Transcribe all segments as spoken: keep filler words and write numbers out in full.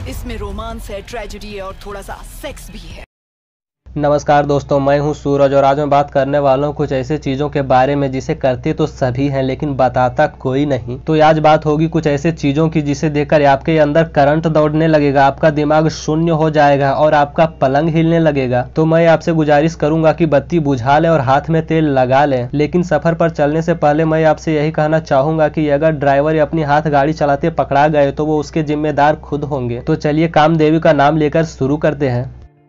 इसमें रोमांस है, ट्रेजेडी है और थोड़ा सा सेक्स भी है। नमस्कार दोस्तों, मैं हूं सूरज और आज मैं बात करने वाला हूं कुछ ऐसे चीज़ों के बारे में जिसे करते तो सभी हैं लेकिन बताता कोई नहीं। तो आज बात होगी कुछ ऐसे चीज़ों की जिसे देखकर आपके अंदर करंट दौड़ने लगेगा, आपका दिमाग शून्य हो जाएगा और आपका पलंग हिलने लगेगा। तो मैं आपसे गुजारिश करूंगा कि बत्ती बुझा लें और हाथ में तेल लगा लें, लेकिन सफर पर चलने से पहले मैं आपसे यही कहना चाहूंगा कि अगर ड्राइवर अपनी हाथ गाड़ी चलाते पकड़ा गए तो वो उसके जिम्मेदार खुद होंगे। तो चलिए कामदेवी का नाम लेकर शुरू करते हैं।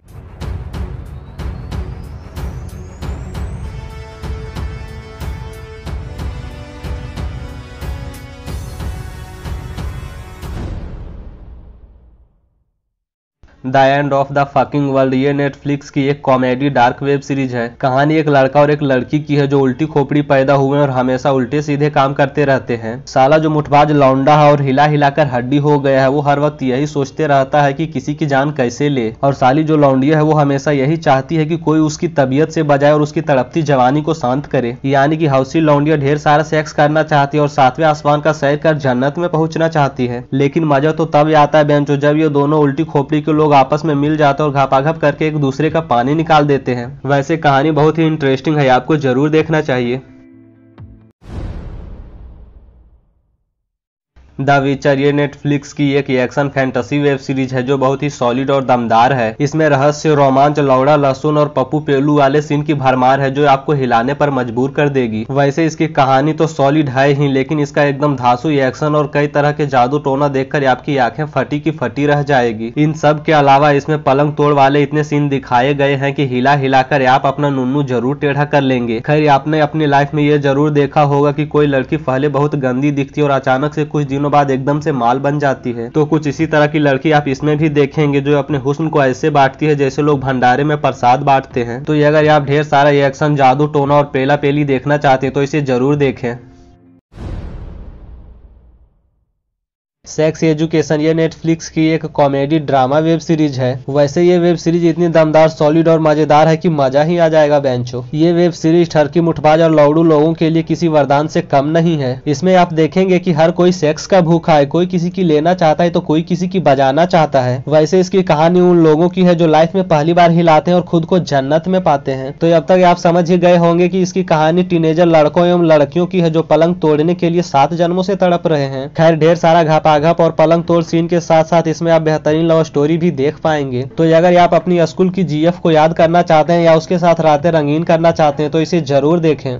The end of the fucking world ये नेटफ्लिक्स की एक कॉमेडी डार्क वेब सीरीज है। कहानी एक लड़का और एक लड़की की है जो उल्टी खोपड़ी पैदा हुए और हमेशा उल्टे सीधे काम करते रहते हैं। साला जो मुठबाज लौंडा है और हिला हिलाकर हड्डी हो गया है वो हर वक्त यही सोचते रहता है कि किसी की जान कैसे ले, और साली जो लौंडिया है वो हमेशा यही चाहती है कि कोई उसकी तबीयत से बजाए और उसकी तड़पती जवानी को शांत करे। यानी कि हौसी लौंडिया ढेर सारा सेक्स करना चाहती है और सातवें आसमान का सैर कर जन्नत में पहुंचना चाहती है। लेकिन मजा तो तब आता है बेंचो जब ये दोनों उल्टी खोपड़ी के लोग आपस में मिल जाते और घापाघप करके एक दूसरे का पानी निकाल देते हैं। वैसे कहानी बहुत ही इंटरेस्टिंग है, आपको जरूर देखना चाहिए। द विचर ये नेटफ्लिक्स की एक एक्शन फैंटेसी वेब सीरीज है जो बहुत ही सॉलिड और दमदार है। इसमें रहस्य, रोमांच, लौड़ा, लहसुन और पप्पू पेलू वाले सीन की भरमार है जो आपको हिलाने पर मजबूर कर देगी। वैसे इसकी कहानी तो सॉलिड है ही, लेकिन इसका एकदम धांसू एक्शन और कई तरह के जादू टोना देखकर आपकी आंखें फटी की फटी रह जाएगी। इन सब के अलावा इसमें पलंग तोड़ वाले इतने सीन दिखाए गए हैं कि हिला हिलाकर आप अपना नुन्नू जरूर टेढ़ा कर लेंगे। खैर, आपने अपनी लाइफ में ये जरूर देखा होगा कि कोई लड़की पहले बहुत गंदी दिखती है और अचानक से कुछ दिनों बाद एकदम से माल बन जाती है। तो कुछ इसी तरह की लड़की आप इसमें भी देखेंगे जो अपने हुस्न को ऐसे बांटती है जैसे लोग भंडारे में प्रसाद बांटते हैं। तो अगर आप ढेर सारा एक्शन, जादू टोना और पेला पेली देखना चाहते हैं तो इसे जरूर देखें। सेक्स एजुकेशन ये नेटफ्लिक्स की एक कॉमेडी ड्रामा वेब सीरीज है। वैसे ये वेब सीरीज इतनी दमदार, सॉलिड और मजेदार है कि मजा ही आ जाएगा बेंचो। ये वेब सीरीज ठरकी, मुठबाज और लौड़ू लोगों के लिए किसी वरदान से कम नहीं है। इसमें आप देखेंगे कि हर कोई सेक्स का भूखा है, कोई किसी की लेना चाहता है तो कोई किसी की बजाना चाहता है। वैसे इसकी कहानी उन लोगों की है जो लाइफ में पहली बार हिलाते हैं और खुद को जन्नत में पाते हैं। तो अब तक आप समझ ही गए होंगे कि इसकी कहानी टीनेजर लड़कों एवं लड़कियों की है जो पलंग तोड़ने के लिए सात जन्मों से तड़प रहे हैं। खैर, ढेर सारा घापा घप और पलंग तोड़ सीन के साथ साथ इसमें आप बेहतरीन लव स्टोरी भी देख पाएंगे। तो अगर आप अपनी स्कूल की जीएफ को याद करना चाहते हैं या उसके साथ रातें रंगीन करना चाहते हैं तो इसे जरूर देखें।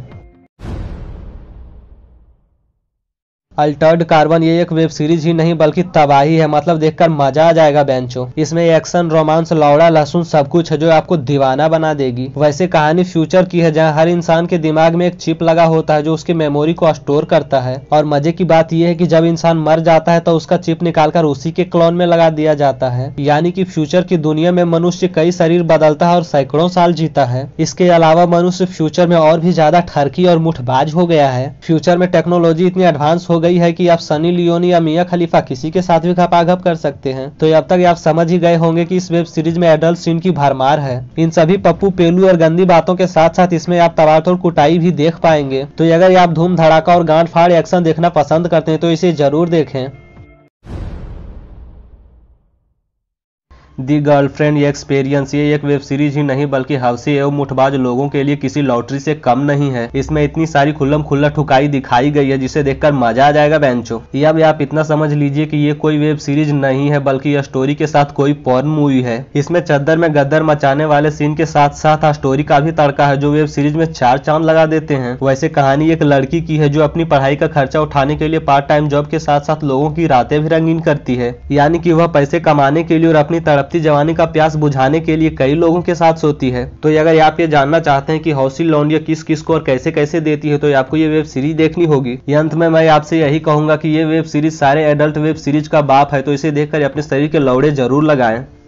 अल्टर्ड कार्बन ये एक वेब सीरीज ही नहीं बल्कि तबाही है, मतलब देखकर मजा आ जाएगा बेंचो। इसमें एक्शन, रोमांस, लौड़ा, लहसुन सब कुछ है जो आपको दीवाना बना देगी। वैसे कहानी फ्यूचर की है जहां हर इंसान के दिमाग में एक चिप लगा होता है जो उसकी मेमोरी को स्टोर करता है। और मजे की बात यह है कि जब इंसान मर जाता है तो उसका चिप निकालकर उसी के क्लोन में लगा दिया जाता है। यानी कि फ्यूचर की दुनिया में मनुष्य कई शरीर बदलता है और सैकड़ों साल जीता है। इसके अलावा मनुष्य फ्यूचर में और भी ज्यादा ठरकी और मुठबाज हो गया है। फ्यूचर में टेक्नोलॉजी इतनी एडवांस हो गई है कि आप सनी लियोनी या मिया खलीफा किसी के साथ भी घपाघप कर सकते हैं। तो अब तक आप समझ ही गए होंगे कि इस वेब सीरीज में एडल्ट सीन की भरमार है। इन सभी पप्पू पेलू और गंदी बातों के साथ साथ इसमें आप तबातोड़ कुटाई भी देख पाएंगे। तो अगर आप धूम धड़ाका और गांड फाड़ एक्शन देखना पसंद करते हैं तो इसे जरूर देखें। दी गर्लफ्रेंड एक्सपीरियंस ये एक वेब सीरीज ही नहीं बल्कि हवसी एवं मुठबाज लोगों के लिए किसी लॉटरी से कम नहीं है। इसमें इतनी सारी खुल्लम खुल्ला ठुकाई दिखाई गई है जिसे देखकर मजा आ जाएगा बेंचो। अब आप इतना समझ लीजिए कि ये कोई वेब सीरीज नहीं है बल्कि स्टोरी के साथ कोई पॉर्न मूवी है। इसमें चद्दर में गद्दर मचाने वाले सीन के साथ साथ स्टोरी का भी तड़का है जो वेब सीरीज में चार चांद लगा देते हैं। वैसे कहानी एक लड़की की है जो अपनी पढ़ाई का खर्चा उठाने के लिए पार्ट टाइम जॉब के साथ साथ लोगों की रातें भी रंगीन करती है। यानी कि वह पैसे कमाने के लिए और अपनी तड़पती जवानी का प्यास बुझाने के लिए कई लोगों के साथ सोती है। तो अगर आप ये जानना चाहते हैं कि हौसी लौंडिया किस किस को और कैसे कैसे देती है तो आपको ये वेब सीरीज देखनी होगी। अंत में मैं आपसे यही कहूंगा कि ये वेब सीरीज सारे एडल्ट वेब सीरीज का बाप है, तो इसे देखकर अपने शरीर के लौड़े जरूर लगाएं।